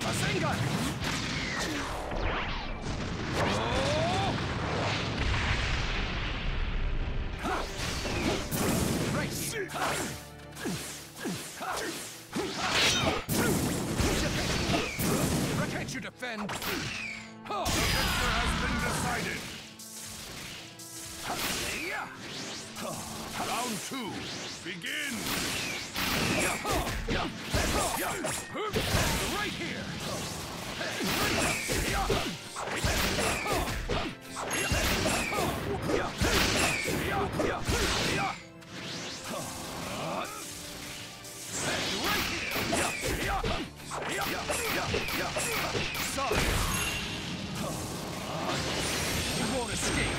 Rasengan! Right here. Can't you defend? The victor has been decided. Round 2, begin! Right here! Sorry. You won't escape.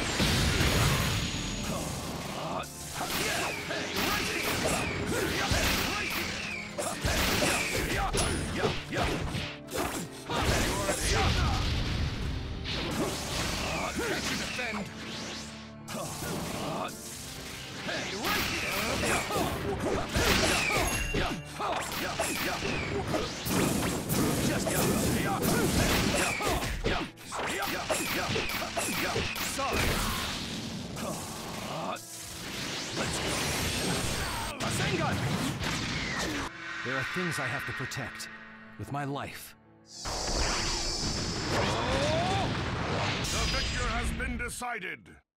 Can't you defend? Hey, right here! Just sorry. Let's go. Rasengan! There are things I have to protect with my life. The victor has been decided.